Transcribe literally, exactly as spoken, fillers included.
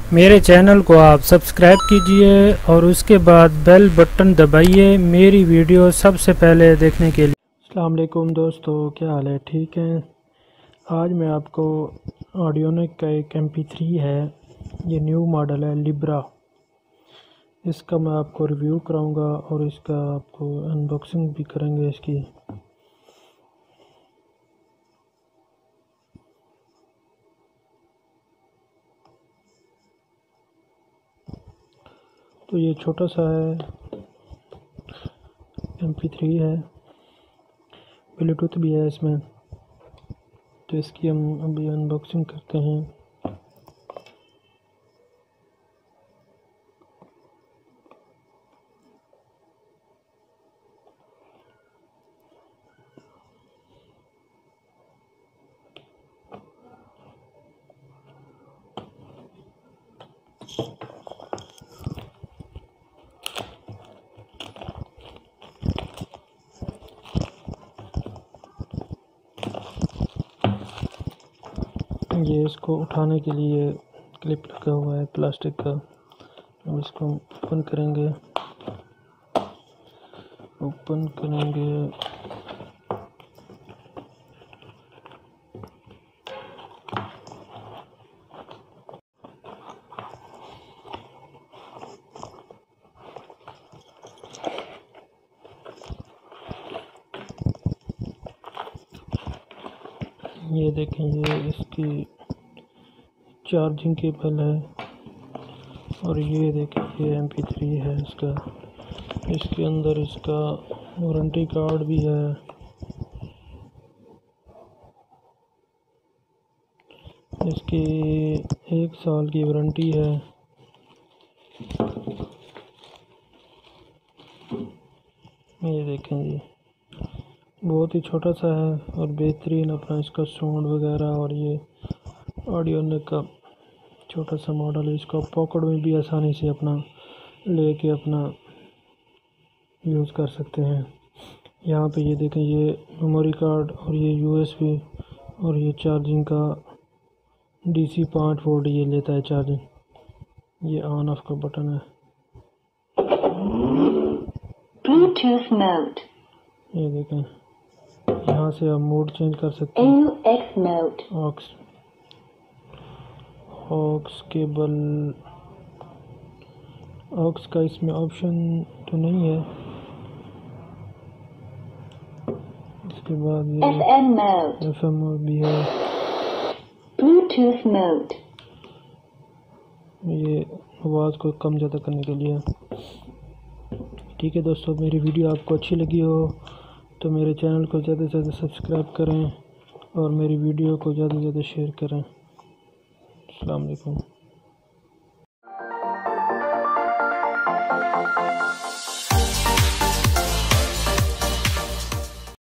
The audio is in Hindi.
मेरे चैनल को आप सब्सक्राइब कीजिए और उसके बाद बेल बटन दबाइए मेरी वीडियो सबसे पहले देखने के लिए। अस्सलाम वालेकुम दोस्तों, क्या हाल है? ठीक है। आज मैं आपको ऑडियोनिक का एक एम पी थ्री है, ये न्यू मॉडल है लिब्रा। इसका मैं आपको रिव्यू कराऊंगा और इसका आपको अनबॉक्सिंग भी करेंगे इसकी। तो ये छोटा सा है, एम पी थ्री है, ब्लूटूथ भी है इसमें। तो इसकी हम अभी अनबॉक्सिंग करते हैं। ये इसको उठाने के लिए क्लिप लगा हुआ है प्लास्टिक का। अब इसको ओपन करेंगे ओपन करेंगे ये देखें, ये इसकी चार्जिंग केबल है और ये देखें ये एम पी थ्री है इसका। इसके अंदर इसका वारंटी कार्ड भी है। इसकी एक साल की वारंटी है। ये देखें जी, बहुत ही छोटा सा है और बेहतरीन अपना इसका साउंड वगैरह। और ये ऑडियोनिक का छोटा सा मॉडल है। इसको पॉकेट में भी आसानी से अपना लेके अपना यूज़ कर सकते हैं। यहाँ पे ये देखें, ये मेमोरी कार्ड और ये यू एस बी और ये चार्जिंग का डी सी पाँच वोल्ट ये लेता है चार्जिंग। ये ऑन ऑफ का बटन है। ब्लूटूथ मोड, ये देखें, यहाँ से आप मोड चेंज कर सकते हैं। A U X mode, aux aux cable aux का इसमें ऑप्शन तो नहीं है। इसके बाद ये F M mode, F M भी है। ब्लूटूथ मोड, ये आवाज़ को कम ज़्यादा करने के लिए। ठीक है दोस्तों, मेरी वीडियो आपको अच्छी लगी हो तो मेरे चैनल को ज़्यादा से ज़्यादा सब्सक्राइब करें और मेरी वीडियो को ज़्यादा से ज़्यादा शेयर करें। अस्सलाम वालेकुम।